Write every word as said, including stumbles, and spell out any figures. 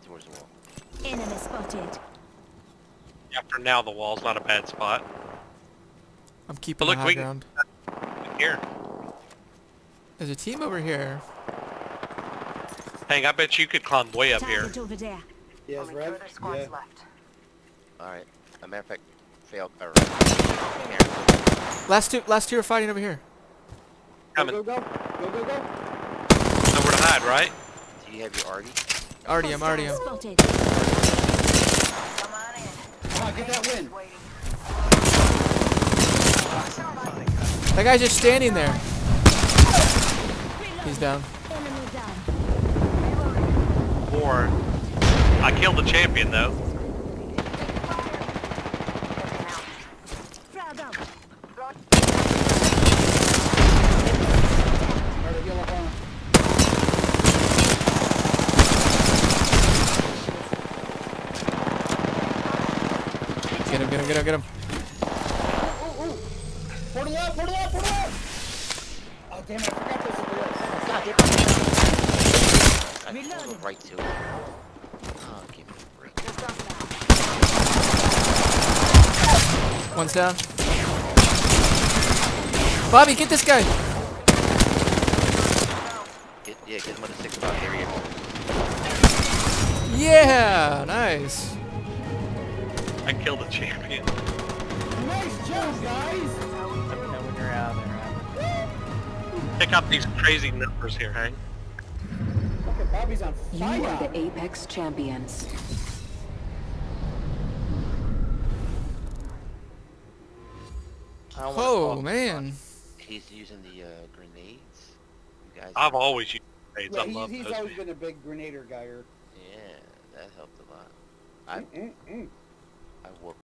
towards the wall. Enemy spotted. Yeah, for now the wall's not a bad spot. I'm keeping But look, the high we ground. can... Here. There's a team over here. Hang, I bet you could climb way up here. Target over there. Yes, Only Rev? two other squads Yeah. left. Alright. As a matter of fact, failed. Or, Last two, last two are fighting over here. Go, Coming. go, go. Go, go, go. Nowhere to hide, right? do you have your Artie? Already, I'm already. Hostile spotted. Come on in. Come on, get that win. Waiting. That guy's just standing there. He's down. Enemy down. Or... I killed the champion, though. Frag out. Alright, heal up on him. Get him, get him, get him, get him. Ooh, ooh. Portal out, portal out, portal out! Oh, damn it, I forgot this was the God, they I can Reloading. go right to it. Oh, give me a break. One's down. Bobby, get this guy. Get, yeah, get him on the six spot area. Yeah, nice. I killed the champion. Nice job, guys! when you're out there. Check out these crazy numbers here, Hank. Okay, Bobby's on You fire. are the Apex champions. I don't wanna Oh, talk- man. He's using the uh, grenades. You guys. I've always used grenades. Yeah, I he's, love he's those. always been a big grenader guyer. Yeah, that helped a lot. I Mm, mm, mm. I whooped.